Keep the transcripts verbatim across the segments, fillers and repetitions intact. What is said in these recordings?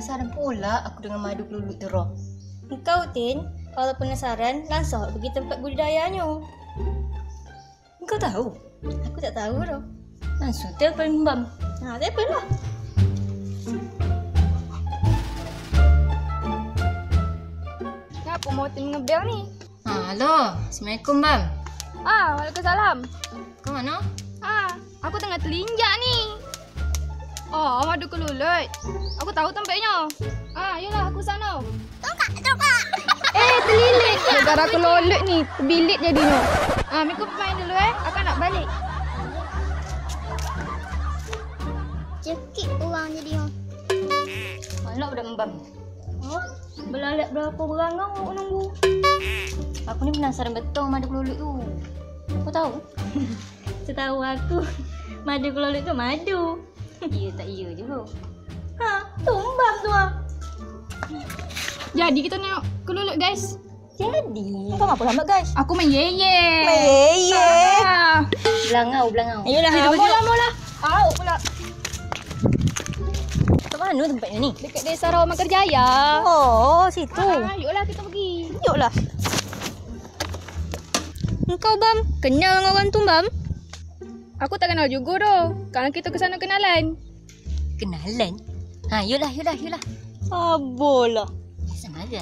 Penasaran pula aku dengan madu kelulut tu, Roh. Engkau, Tin, kalau penasaran, langsung pergi tempat budidayanya. Engkau tahu? Aku tak tahu, Roh. Langsung telefon Mbam. Nah, telefon lah. Kenapa mau Tin ngebel ni? Ha, halo. Assalamualaikum, Bam. Ah, waalaikumsalam. Kau mana? Ah, aku tengah telinjak ni. Oh, madu kelulut. Aku tahu tempatnya. Ah, yolah aku sana. Tungkak, tungkak. Eh, terlilit. Gara-gara kelulut ni, terbilit jadinya. Ah, Miko main dulu eh. Aku nak balik. Cekik orang jadinya. Mana budak Mbam? Oh, belalat berapa berangang aku nunggu. Aku ni penasaran betul madu kelulut tu. Kau tahu? Setahu aku, madu kelulut tu madu. Iya tak iya juga. Ha, tumbang tu ah. Jadi kita tengok kelulut guys. Jadi. Kau apa lambat guys? Aku main ye-ye. Main ye-ye. Ah. Belangau, belangau. Ayolah, ha, mula mula. Tahu pula. Kat mana tempatnya ni? Dekat Desa Rawa Makarjaya. Oh, situ. Ah, yuklah kita pergi. Yuklah. Engkau Bam, kenal dengan orang tu Bam? Aku tak kenal juga doh. Kalau kita ke sana kenalan. Kenalan? Ha, yuklah, yuklah, yuklah. Abolah. Sengaja.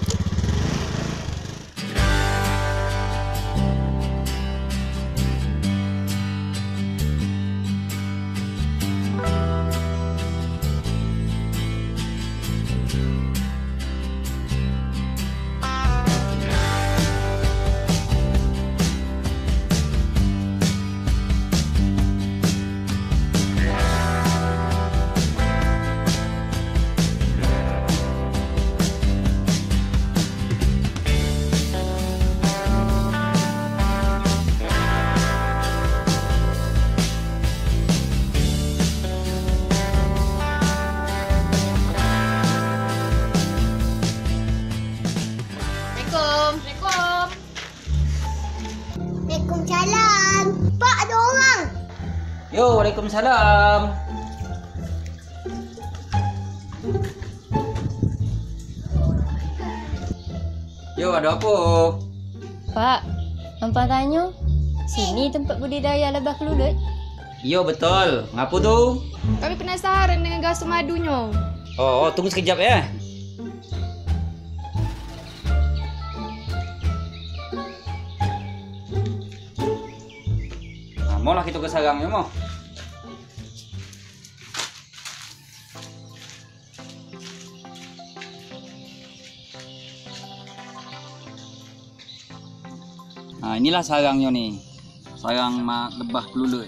Assalamualaikum. Waalaikumsalam. Pak, ada orang. Yo, waalaikumsalam. Yo, ada apa? Pak, nampak tanya? Sini tempat budidaya lebah kelulut. Yo, betul. Ngapa tu? Kami penasaran dengan gasu madunya. Oh, oh, tunggu sekejap ya. Maulah kita ke sarangnya mau. Nah, inilah sarangnya nih. Sarang lebah kelulut.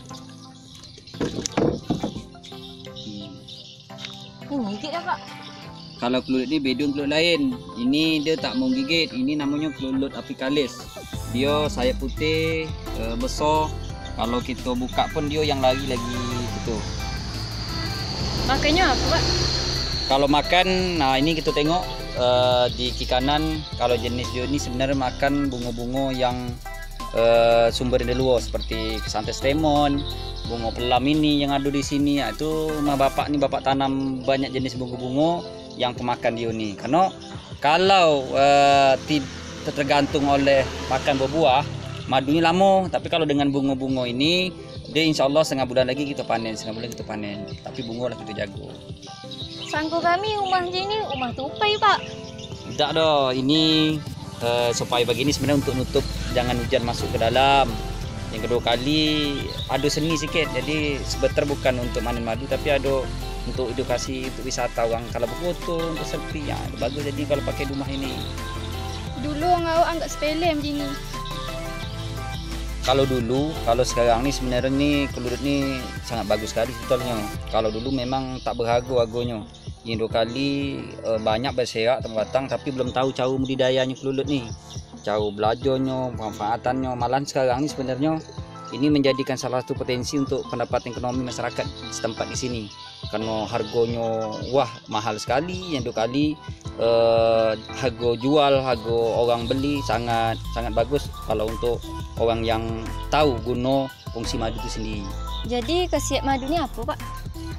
Ini gigit dah Pak. Kalau kelulut ni beda dengan kelulut lain. Ini dia tak mau gigit. Ini namanya kelulut apicalis. Dia sayap putih, uh, besar. Kalau kita buka pun dia yang lari lagi betul. Makannya apa Pak? Kalau makan, nah ini kita tengok uh, di kiri kanan. Kalau jenis dia ni sebenarnya makan bunga-bunga yang uh, sumber dari luar seperti kesantes lemon, bunga pelam ini yang ada di sini. Nah, itu mak bapak ni bapak tanam banyak jenis bunga-bunga yang pemakan dia ni. Karena kalau uh, tergantung oleh makan buah-buah, madunya lama, tapi kalau dengan bunga-bunga ini dia insya Allah setengah bulan lagi kita panen, setengah bulan kita panen. Tapi bunga lah kita jago. Sangka kami rumah sini rumah tupai Pak. Tidak dah, ini uh, supaya begini sebenarnya untuk nutup jangan hujan masuk ke dalam. Yang kedua kali ada seni sikit, jadi sebentar bukan untuk panen madu tapi ada untuk edukasi untuk wisata orang kalau berfoto untuk selfie ya bagus. Jadi kalau pakai rumah ini. Dulu orang awak anggap sepele macam ni. Kalau dulu, kalau sekarang ni sebenarnya ni kelulut ni sangat bagus sekali sebetulnya. Kalau dulu memang tak berharga harganya. Yang dua kali uh, banyak berserak batang tapi belum tahu cara budidayanya kelulut ni. Cara belajarnya, pemanfaatannya. Malah sekarang ni sebenarnya ini menjadikan salah satu potensi untuk pendapatan ekonomi masyarakat setempat di sini. Karena harganya wah mahal sekali. Yang dua kali uh, harga jual, harga orang beli sangat sangat bagus kalau untuk orang yang tahu guna fungsi madu itu sendiri. Jadi khasiat madu ni apa Pak?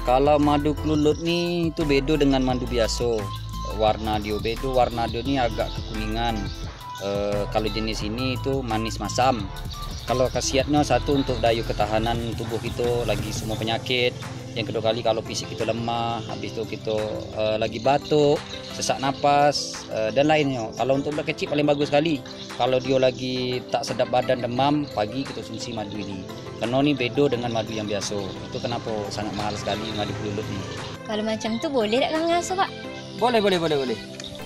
Kalau madu kelulut ni itu beda dengan madu biasa. Warna dia beda, warna dia ni agak kekuningan. E, kalau jenis ini itu manis masam. Kalau khasiatnya satu untuk daya ketahanan tubuh kita lagi semua penyakit. Yang kedua kali kalau fisik kita lemah, habis itu kita e, lagi batuk, sesak napas e, dan lainnya. Kalau untuk budak kecil paling bagus sekali. Kalau dia lagi tak sedap badan, demam, pagi kita konsumsi madu ini. Karena ni beda dengan madu yang biasa. Itu kenapa sangat mahal sekali madu kelulut ni. Kalau macam tu boleh tak kami rasa, Pak? Boleh, boleh, boleh, boleh.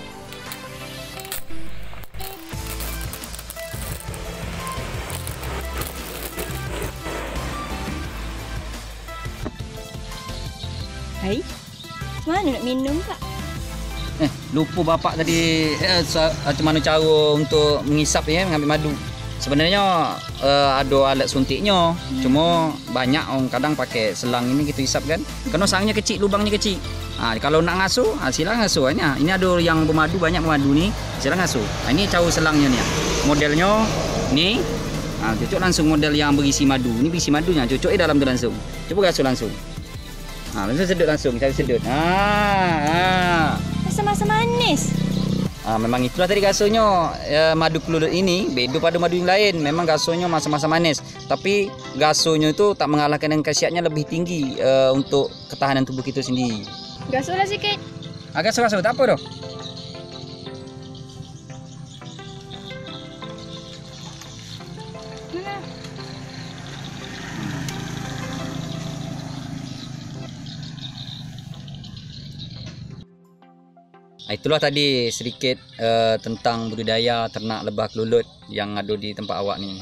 Hai, mana nak minum, Pak? Eh, lupa bapak tadi eh, macam mana cara untuk mengisap ya, mengambil madu. Sebenarnya uh, ada alat suntiknya, hmm. cuma banyak orang kadang pakai selang ini kita isap kan. Kerana sarangnya kecil, lubangnya kecil. Ha, kalau nak ngasuh, ha, silang ngasuh. Ini, ini ada yang bermadu, banyak bermadu ni, silang ngasuh. Ha, ini cara selangnya ni. Modelnya ni, ha, cocok langsung model yang berisi madu. Ini berisi madunya, cocok eh dalam tu langsung. Cuba ngasuh langsung. Ha, langsung sedut langsung, kita sedut. Ha, ha. Masa-masa manis. Ha, memang itulah tadi gasuhnya ya, madu kelulut ini beda pada madu yang lain. Memang gasuhnya masa-masa manis, tapi gasuhnya itu tak mengalahkan dengan khasiatnya lebih tinggi uh, untuk ketahanan tubuh kita sendiri. Gasuhlah sikit. Ah, gasuh-gasuh tak apa doh. Mana? Itulah tadi sedikit uh, tentang budidaya ternak lebah kelulut yang ada di tempat awak ni.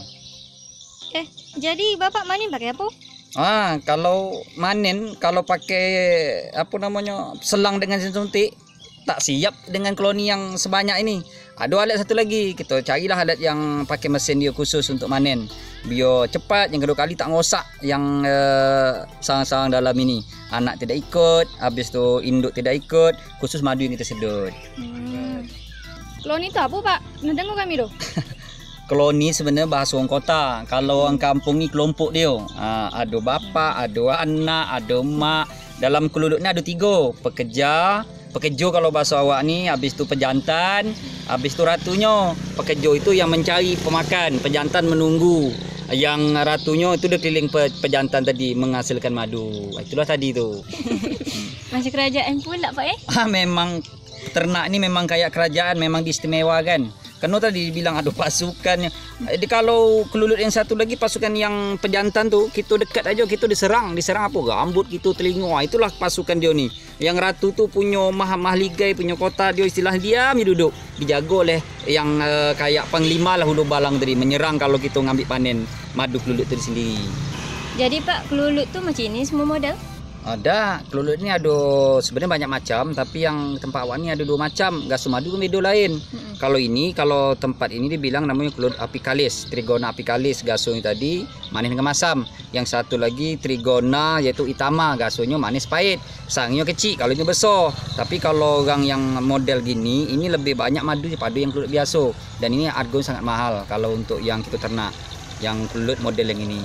Eh, jadi Bapak manin pakai apa? Ah, kalau manen, kalau pakai apa namanya selang dengan suntik, tak siap dengan koloni yang sebanyak ini. Ada alat satu lagi, kita carilah alat yang pakai mesin dia khusus untuk manen. Biar cepat, yang kedua kali tak ngosak yang uh, sarang-sarang dalam ini. Anak tidak ikut, habis tu induk tidak ikut, khusus madu yang kita sedut. Hmm. Koloni tu apa, Pak? Nak dengar kami tu? Koloni sebenarnya bahasa orang kota. Kalau orang kampung ni kelompok dia. Ha, ada bapa, ada anak, ada mak. Dalam kelulut ni ada tiga. Pekerja, pekerja kalau bahasa awak ni, habis tu pejantan, habis tu ratunya. Pekerja itu yang mencari pemakan, pejantan menunggu. Yang ratunya itu dia keliling pe, pejantan tadi menghasilkan madu. Itulah tadi tu. Macam kerajaan pula, Pak eh? Ha, memang ternak ni memang kayak kerajaan, memang diistimewakan. Kerana tadi bilang ada pasukannya. Jadi kalau kelulut yang satu lagi pasukan yang pejantan tu, kita dekat aja kita diserang. Diserang apa? Rambut kita, telinga. Itulah pasukan dia ni. Yang ratu tu punya mahligai, punya kota dia istilah diam dia duduk. Dijaga oleh yang uh, kayak panglima lah hulu balang tadi. Menyerang kalau kita ngambil panen madu kelulut tu sendiri. Jadi Pak, kelulut tu macam ini semua model? Ada, kelulut ni ada sebenarnya banyak macam, tapi yang tempat awak ni ada dua macam. Gasuh madu kan beda lain. Hmm. Kalau ini, kalau tempat ini dibilang namanya kelulut apicalis, Trigona apicalis gasuhnya tadi manis dengan masam. Yang satu lagi Trigona iaitu itama, gasuhnya manis pahit. Sarangnya kecil, kalau ini besar. Tapi kalau orang yang model gini, ini lebih banyak madu daripada yang kelulut biasa. Dan ini harganya sangat mahal kalau untuk yang kita ternak, yang kelulut model yang ini.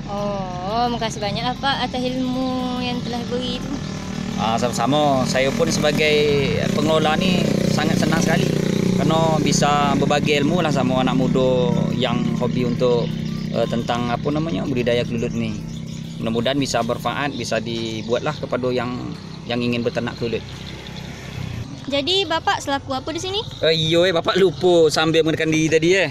Oh, makasih banyak lah Pak atas ilmu yang telah beri itu. Ah, sama-sama. Saya pun sebagai pengelola ni sangat senang sekali kerana bisa berbagi ilmu lah sama anak muda yang hobi untuk uh, tentang apa namanya budidaya kelulut ni. Mudah-mudahan bisa bermanfaat, bisa dibuatlah kepada yang yang ingin berternak kelulut. Jadi Bapak selaku apa di sini? Oh, iyo, eh, Bapak lupa sambil mengenalkan diri tadi eh.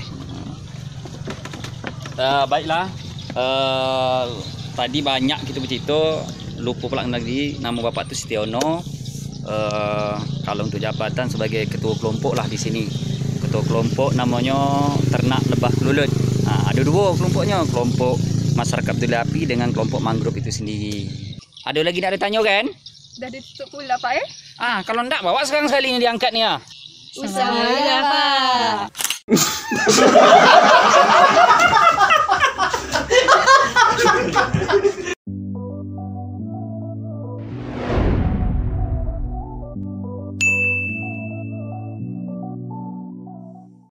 Uh, baiklah. Uh, tadi banyak kita bercerita, lupa pula lagi nama bapak tu Setiono. Uh, kalau untuk jabatan sebagai ketua kelompok lah di sini. Ketua kelompok namanya Ternak Lebah Kelulut. Uh, ada dua kelompoknya, kelompok masyarakat betul api dengan kelompok mangrove itu sendiri. Ada lagi nak ada tanya kan? Dah ditutup pula Pak eh? Ah, kalau enggak bawa sekarang sekali ni diangkat ni ah. Usaha lah Pak.